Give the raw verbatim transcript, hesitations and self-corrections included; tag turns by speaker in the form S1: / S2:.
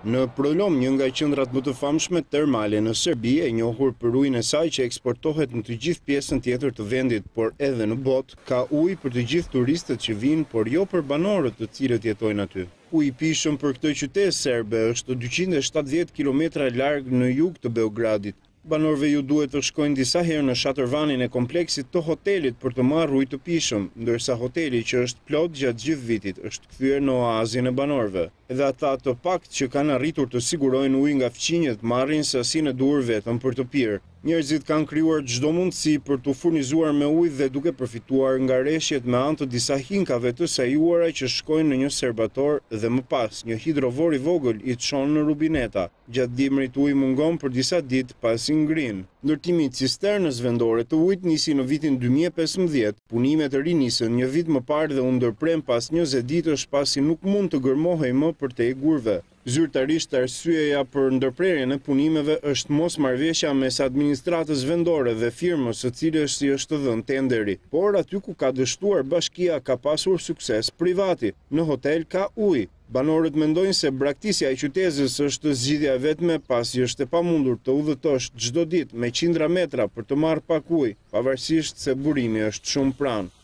S1: Në Prolom, një nga qendrat më të famshme termale në Serbi, e njohur për ujin e saj që eksportohet në të gjithë pjesën tjetër të vendit, por edhe në botë, ka ujë për të gjithë turistët që vinë, por jo për banorët të cilët jetojnë aty. Uji i pishëm për këtë qytet serbe është dyqind e shtatëdhjetë kilometra larg në jug të Beogradit. Banorëve ju duhet të shkojnë disa herë në shatërvanin e kompleksit të hotelit për të marrë ujë të pishëm, ndërsa hoteli që është plot gjatë gjithë vitit është kthyer në oazin e banorëve. Edhe ata të pakt që kanë arritur të sigurojnë ujë nga fqinjet marrin sasinë e duhur vetëm për të pirë. Njerëzit kanë krijuar çdo mundësi për të furnizuar me ujë dhe duke përfituar nga rreshjet me anë të disa hinkave të sajuara që shkojnë në një serbator dhe më pas një hidrovor i vogël i çon në rubineta. Gjatë dimrit uji mungon për disa ditë pasi ngrin. Ndërtimi i cisternës vendore të ujit nisi në vitin dy mijë e pesëmbëdhjetë. Punimet e ri nisën një vit më parë dhe u ndërprem pas njëzet ditësh pasi nuk mund të gërmohej më për te gurve. Zyrtarisht arsyeja për ndërprerjen e punimeve është mosmarrëveshja mes administratës vendore dhe firmës së cilës si është dhënë tenderi. Por aty ku ka dështuar bashkia ka pasur sukses privati. Në hotel ka ujë. Banorët mendojnë se braktisja e qytetit është zgjidhja vetme pasi është e pamundur të udhëtosh çdo ditë me qindra metra për të marrë pak ujë, pavarësisht se burimi është shumë pranë.